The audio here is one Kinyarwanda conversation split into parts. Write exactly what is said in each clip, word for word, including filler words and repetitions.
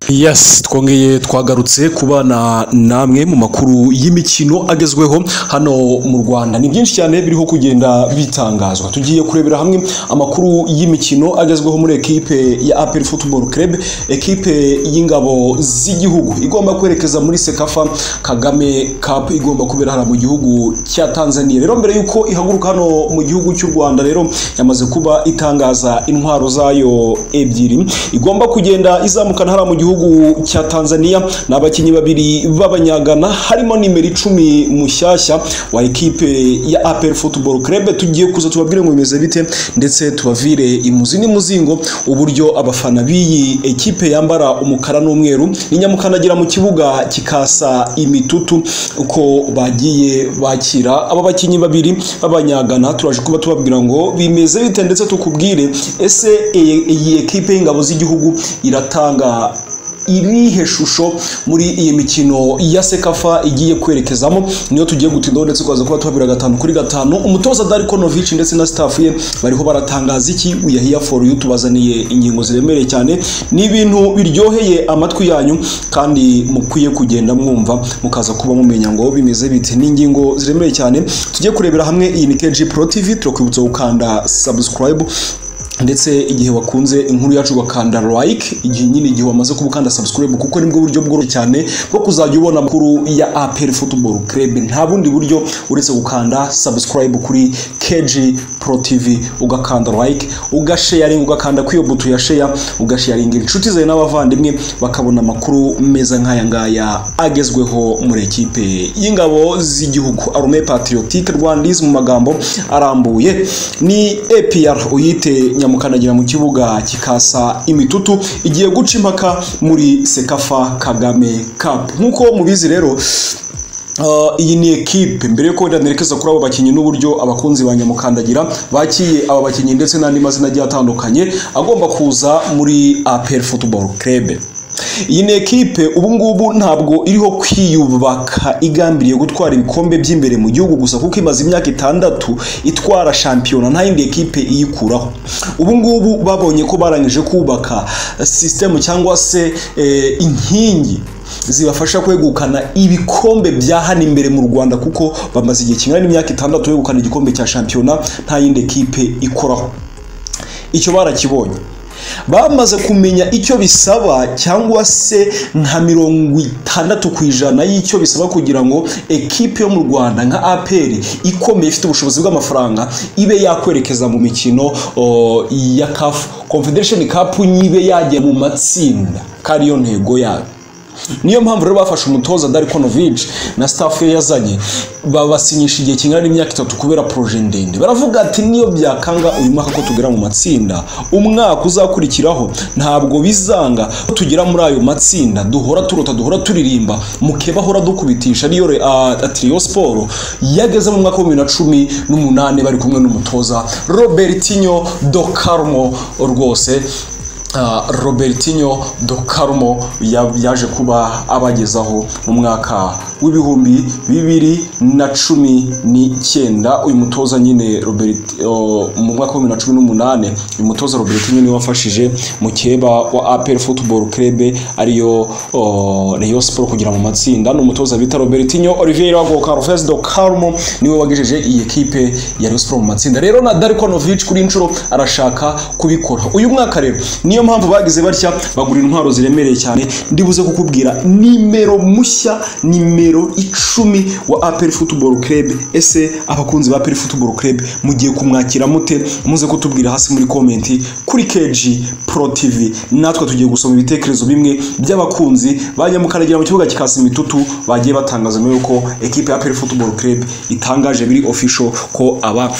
Yes, twongeye twagarutse kubana namwe mu makuru y'imikino agezweho hano mu Rwanda. Ni byinshi cyane biriho kugenda bitangazwa. Tugiye kurebera hamwe amakuru y'imikino agezweho muri equipe ya A P R Football Club, equipe y'ingabo z'igihugu igomba kwerekeza muri Sekafa Kagame Cup igomba kubera hano mu gihugu cya Tanzania. Rero mbere yuko ihaguruka hano mu gihugu cy'u Rwanda rero yamaze kuba itangaza intwaro zayo ebyiri igomba kugenda izamukana hano mu gihugu cya Tanzania n'abakinyi babiri b'abanyagana harimo nimero icumi mushyashya wa equipe ya A P R Football Club. Tugiye kuza tubabwire ngo bimeze bite ndetse tubavire imuzi n'imuzingo uburyo abafana b'iyi equipe yambara umukara n'umweru n'inyamukanagira mu kibuga kikasa imitutu uko bagiye bakira aba bakinyi babiri b'abanyagana. Turaje kuba tubabwira ngo bimeze bite ndetse tukubwire ese iyi equipe y'ingabo z'igihugu iratanga irihe shusho muri iyi mikino ya Sekafa igiye kwerekezamo. Niyo tugiye gutindaho ndetse kwaza kuba tubabwira gatanu kuri gatanu. Umutoza Darko Novic ndetse na staff ye bariho baratangaza iki we are here for you, tubazaniye ingingo ziremereye cyane ni ibintu biryoheye amatwi yanyu kandi mukwiye kugenda mwumva mukaza kuba mumenya ngo bimeze bite. Ni ingingo ziremereye cyane tugiye kurebera hamwe. Iyi ni K G Pro T V, turakwibutsa gukanda subscribe ndetse igihe wakunze inkuru yacu ugakanda like, igihe nyine igihe wamaze kubukanda subscribe kuko nibwo buryo bworoshye cyane bwo kuzajya ubona amakuru ya A P R Football Club. Nta bundi buryo uretse gukanda subscribe kuri K G Pro T V ugakanda like, ugasharing, ugakanda kwiyo buto ya share, ugasharing inshuti zawe n'abavandimwe bakabona amakuru meza nk'aya ngaya agezweho muri equipe y'ingabo z'igihugu. Armée Patriotique Rwandais mu magambo arambuye ni A P R uyite mukanagira mu kibuga kikasa imitutu igiye guca impaka muri Sekafa Kagame Cup. Nkuko mubizi rero Uh, iyi ni equipe mbere yuko ndanerekeza kuri abo bakinyi n'uburyo abakunzi ba nyamukandagira bakiye aba bakinyi ndetse n'andi mazina agiye atandukanye agomba kuza muri A P R Football Club. Iyi ni equipe ubu ngubu ntabwo iriho kwiyubaka igambiriye gutwara ibikombe by'imbere mu gihugu gusa kuko imaze imyaka itandatu itwara shampiyona nta yindi equipe iyikuraho. Ubu ngubu babonye ko barangije kubaka system cyangwa se eh, inkingi zibafasha kwegukana ibikombe bya hano imbere mu Rwanda kuko bamaze igihe kingana n'imyaka itandatu yegukana igikombe cya shampiyona nta yindi equipe ikoraho. Icyo barakibonye, bamaze kumenya icyo bisaba cyangwa se nka mirongo itandatu ku ijana y'icyo bisaba kugira ngo equipe yo mu Rwanda nka A P R ikomeye ifite ubushobozi bw'amafaranga ibe yakwerekeza mu mikino o, ya C A F Confederation Cup, nyibe yagiye mu matsinda kariyo ntego yayo. Niyo mpamvu rero bafashe umutoza Darko Novic na staff ye yazanye babasinyisha igihe kingana n'imyaka itatu kubera projet ndende. Baravuga ati niyo byakanga uyu mwaka ko tugera mu matsinda, umwaka uzakurikiraho ntabwo bizanga tugera muri ayo matsinda duhora turota duhora turirimba mukeba hora dukubitisha. Niyo uh, Trio Sport yageze mu mwaka wa bibiri na cumi n'umunani bari kumwe n'umutoza Robertinho do Carmo rwose. Uh, Robertinho do Carmo yaje kuba abagezaho mu mwaka w'ibihumbi bibiri na cumi n'icyenda. Uyu mutoza nyine Robert uh, mu mwaka wa bibiri na cumi n'umunani uyu mutoza Robertinho niwe wafashije mukeba wa A P R Football Club ariyo uh, Rayon Sport kugira mu matsinda. No mutoza bita Robertinho Oliveira Carlos do Carmo niwe wagejeje iyi equipe ya Rayon Sport mu matsinda. Rero na Darko Novic kuri inshuro arashaka kubikora uyu mwaka. Rero niyo mpamvu bagize batya bagura intwaro ziremereye cyane. Ndibuze kukubwira nimero mushya, nimero icumi wa A P R Football Club. Ese abakunzi ba A P R Football Club mugiye kumwakira mute? Muze kutubwira hasi muri comment kuri K G Pro T V. Natwe tugiye gusoma ibitekerezo bimwe by'abakunzi banyamukanagira mu kibuga kikasa imitutu bagiye batangaza yuko equipe ya A P R Football Club itangaje biri official ko aba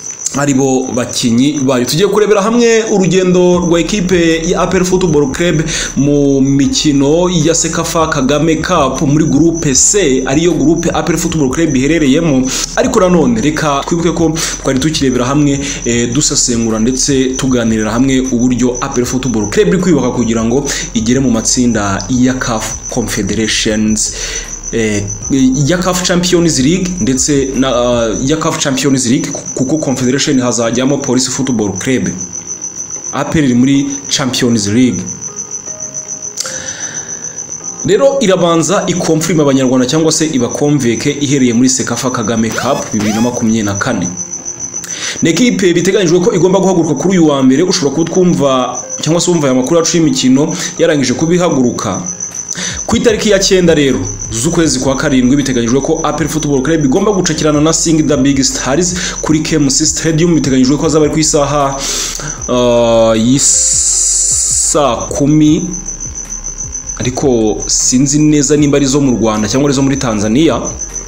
aribo bakinyi bayo. Tugiye kurebera hamwe urugendo rwa equipe ya A P R Football Club mu mikino ya Sekafa Kagame Cup muri groupe C ariyo groupe A P R Football Club iherereyemo. Ariko nanone reka twibuke ko twari tukirebera hamwe e, dusasengura ndetse tuganirira hamwe uburyo A P R Football Club iri kwibaka kugira ngo igere mu matsinda ya C A F Confederations eh, ya C A F Champions League ndetse na uh, ya C A F Champions League kuko Confederation hazajyamo Police Football Club. A P R iri muri Champions League. rero irabanza ikomfirima abanyarwanda cyangwa se ibakonveke ihereye muri Sekafa Kagame Cup bibiri na makumyabiri na kane. Ni ekipe biteganyijwe ko igomba guhaguruka kuri uyu wa mbere. Ushobora kutwumva cyangwa se wumva aya makuru yacu y'imikino yarangije kubihaguruka ku itariki ya cyenda rero z'ukwezi kwa karindwi. Biteganyijwe ko A P R Football Club igomba gucakirana na Sing the Big Stars kuri K M C Stadium. Biteganyijwe ko azaba ari ku isaha uh, y'isa kumi, ariko sinzi neza nimba ari zo mu Rwanda cyangwa ari zo muri Tanzania.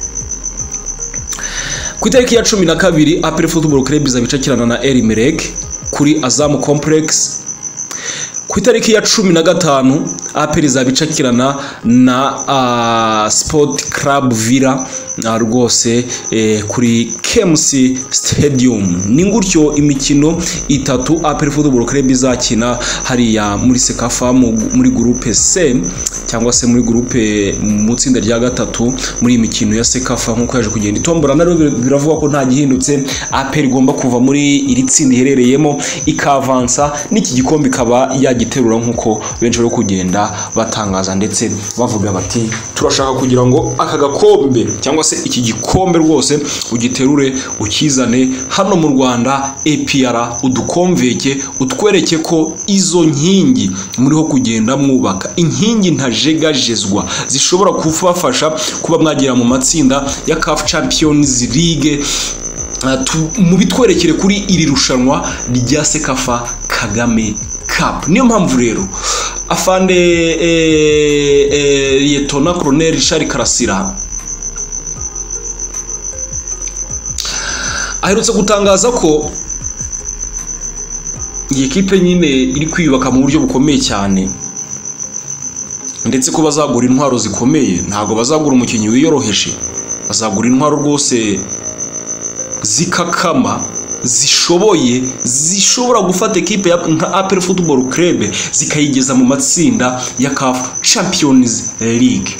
Ku itariki ya cumi na kabiri A P R Football Club izabicakirana na El Merreikh kuri Azam Complex. Ku itariki ya cumi na gatanu A P R izabicakirana na uh, Sport Club Villa uh, rwose eh, kuri K M C Stadium. Ni ngutyo imikino itatu A P R Football Club izakina hariya muri Sekafa muri groupe C cyangwa se muri groupe mu tsinda rya gatatu muri imikino ya Sekafa. Nkuko yaje kugenda itombora naro biravuga ko nta gihindutse, A P R igomba kuva muri iri tsinda iherereyemo ikavansa n'iki gikombe kaba yagiterura nkuko benshi bari kugenda batangaza ndetse bavuga bati turashaka kugira ngo aka gakombe cyangwa se iki gikombe rwose ugiterure ukizane hano mu Rwanda. A P R udukomveke utwereke ko izo nkingi muriho kugenda mwubaka inkingi ntajegajezwa zishobora kubafasha kuba mwagera mu matsinda ya C A F Champions League. Uh, mu bitwerekere kuri iri rushanwa rya Sekafa Kagame Cup. Niyo mpamvu rero afande eh, eh, Lieutenant Colonel Richard Karasira aherutse gutangaza ko iyi ekipe nyine iri kwiyubaka mu buryo bukomeye cyane, ndetse ko bazagura intwaro zikomeye. Ntago bazagura umukinnyi wiyoroheje, bazagura intwaro rwose zikakama zishoboye zishobora gufata ekipe nka A P R Football Club zikayigeza mu matsinda ya C A F Champions League.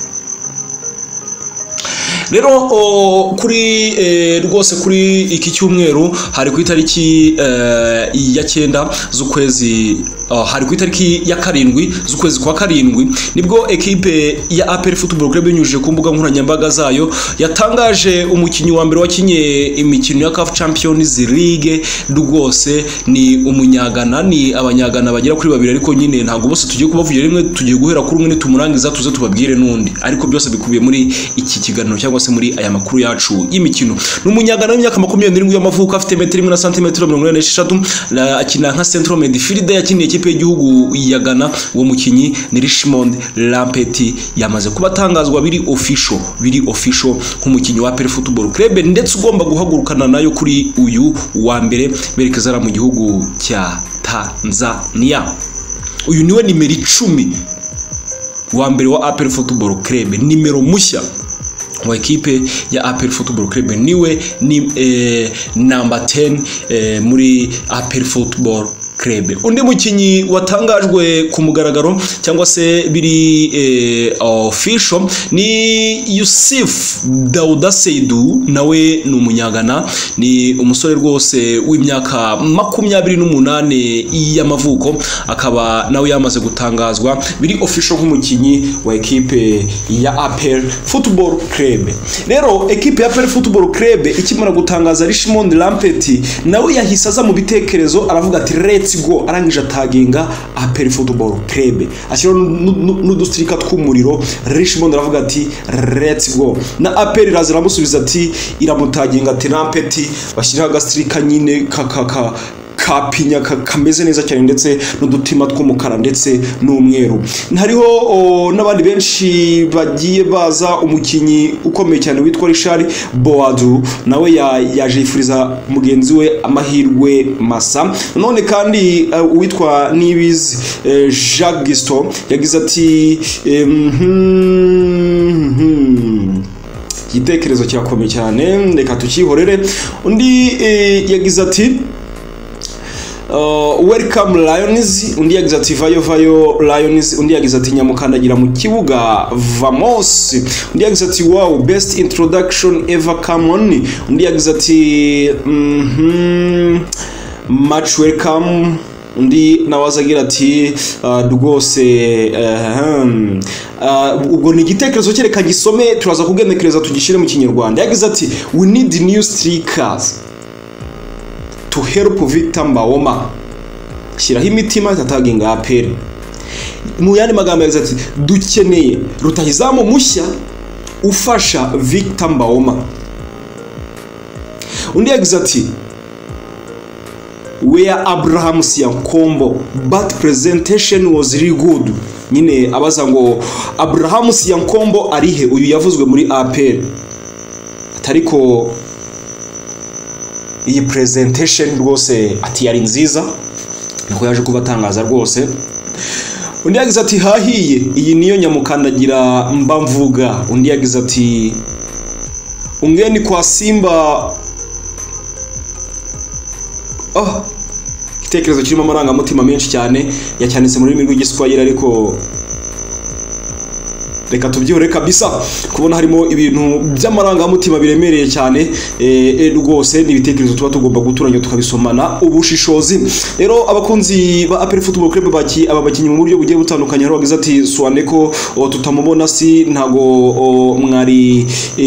Rero o, kuri e, rwose kuri iki cyumweru hari ku itariki e, ya cyenda z'ukwezi uh, hari ku itariki ya karindwi z'ukwezi kwa karindwi nibwo ekipe ya A P R Football Club binyujije ku mbuga nkoranyambaga zayo yatangaje umukinnyi wa mbere wakinye imikino ya C A F Champions League. Rwose ni umunyagana, ni abanyagana bagera kuri babiri, ariko nyine ntago bose tugiye kubavugira rimwe, tugiye guhera kuri umwe tumurangiza tuze tubabwire nundi, ariko byose bikubiye muri iki kiganiro cyangwa se muri aya makuru yacu y'imikino. N'umunyagana w'imyaka makumyabiri n'irindwi y'amavuko, afite metero imwe na santimetero mirongo ine n'esheshatu, akina nka central midfielder. Yakiniye ikipe y'igihugu ya Ghana. Uwo mukinyi ni Richmond Lampeti, yamaze kuba atangazwa biri official biri official nk'umukinyi wa A P R Football Club, ndetse ugomba guhagurukana nayo kuri uyu wa mbere berekeza mu gihugu cya Tanzania. Uyu niwe nimero icumi wa mbere wa A P R Football Club, nimero mushya wa ekipe ya A P R Football Club, niwe ni eh, number ten eh, muri A P R Football Club. Undi mukinyi watangajwe ku mugaragaro cyangwa se biri eh, official ni Yusuf Dauda Seydou, nawe ni umunyagana, ni umusore rwose w'imyaka makumyabiri n'umunane y'amavuko, akaba nawe yamaze gutangazwa biri official nk'umukinyi wa ekipe ya A P R Football Club. Rero ekipe ya A P R Football Club ikimara gutangaza Richmond Lampeti, nawe yahise aza mu bitekerezo aravuga ati let's go, arangije ataginga A P R Football Club, ashyira n'udustrika tw'umuriro. Richmond aravuga ati let's go, na A P R iraza iramusubiza ati iramutaginga ati Lampeti, bashyira agastrika nyine kakaka kapinya kameze neza cyane, ndetse n'udutima tw'umukara ndetse n'umweru. Hariho n'abandi benshi bagiye baza, umukinyi ukomeye cyane witwa Richard Boadu, nawe yaje yifuriza mugenzi we amahirwe masa. None kandi uwitwa Nibizi Jacques Gisto yagize ati igitekerezo cyakomeye cyane, reka tukihorere. Undi yagize ati Uh, welcome Lions. Undi yagize ati vayo vayo Lions. Undi yagize ati nyamukandagira mu kibuga vamos. Undi yagize ati wow, best introduction ever, come on. Undi yagize ati mhm mm much welcome undi nawaza agira ati rwose ubwo ni igitekerezo cyereka gisome turaza kugenekereza tugishire mu kinyarwanda. Yagize ati we need new strikers to help Victor Mbawoma. Shyiraho imitima tataginga A P R. Mu yandi magambo yagize ati dukeneye rutahizamu mushya ufasha Victor Mbawoma. Undi yagize ati where Abraham Siyankombo but presentation was really good. Nyine abaza ngo Abraham Siyankombo arihe uyu yavuzwe muri A P R atariko iyi presentation rwose ati yari nziza niko yaje kubatangaza rwose. Undi yagize ati hahiye iyi niyo nyamukandagira mba mvuga. Undi yagize ati ungeni kwa Simba oh igitekerezo kirimo amarangamutima menshi cyane yacyanditse mu rurimi rw'igiswahili ariko reka tubyihore kabisa kubona harimo ibintu by'amarangamutima biremereye cyane eh rwose n'ibitekerezo tuba tugomba guturanya tukabisomana ubushishozi. Rero abakunzi ba A P R Football Club baki aba bakinyi mu buryo bugiye butandukanye haro bagize ati Swaneko tutamubona si ntago mwari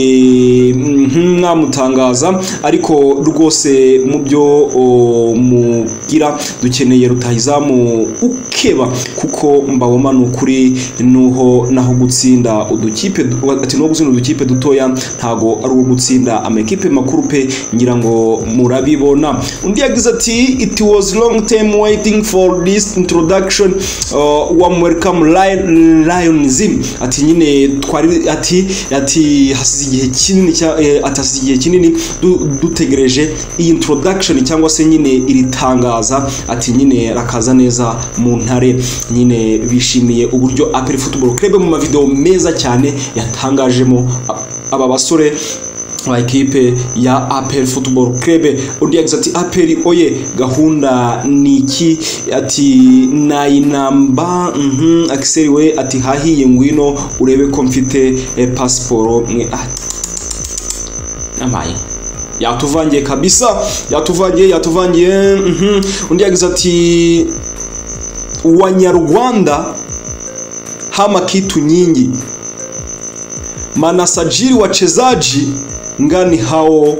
mwamutangaza ariko rwose mu byo mugira dukeneye rutahizamu ukeba kuko Mbawoma n'ukuri nuho naho gutsi udukipe ati no guzina udukipe dutoya ntago ari uwo gutsinda amakipe makuru pe ngira ngo murabibona. Undi yagize ati it was long time waiting for this introduction uh, warm welcome Lionism. Ati nyine twari ati ati hasize igihe kinini cya eh, atasize igihe kinini dutegereje iyi introduction cyangwa se nyine iri tangaza. Ati nyine rakaza neza mu ntare nyine bishimiye uburyo A P R Football Club mu mavideo meza cyane yatangajemo aba basore wa ekipe ya A P R Football Club. Undi yagize ati A P R oye gahunda niki ati nayinamba mhm Axel we ati hahiye ngwino urebe ko mfite eh, passport mwe amaye yatuvangiye kabisa yatuvangiye yatuvangiye mhm undi yagize ati Wanyarwanda hama kitu nyingi manasajiri wachezaji ngani hao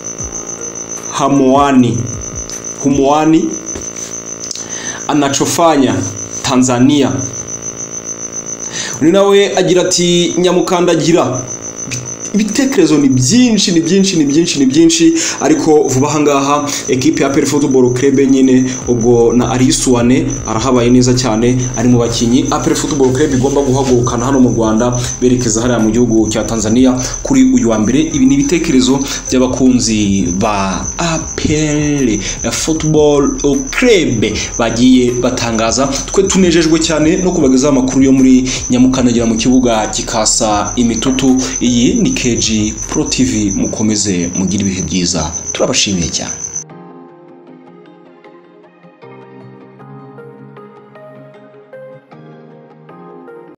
hamuani humuani anachofanya Tanzania. Uri nawe agira ati nyamukandagira ibitekerezo ni byinshi ni byinshi ni byinshi ni byinshi ariko vuba hangaha ekipe ya A P R Football Club nyine ubwo na Ariswane arahabaye neza cyane ari mu bakinyi A P R Football Club igomba guhagurukana hano mu Rwanda berekeza hariya mu gihugu cya Tanzania kuri uyu wa mbere. Ibi ni ibitekerezo by'abakunzi ba A P R Football Club bagiye batangaza. Twe tunejejwe cyane no kubagezaho amakuru yo muri nyamukandagira mu kibuga kikasa imitutu. Iyi ni K G Pro T V mukomeze mugira ibihe byiza turabashimiye cyane.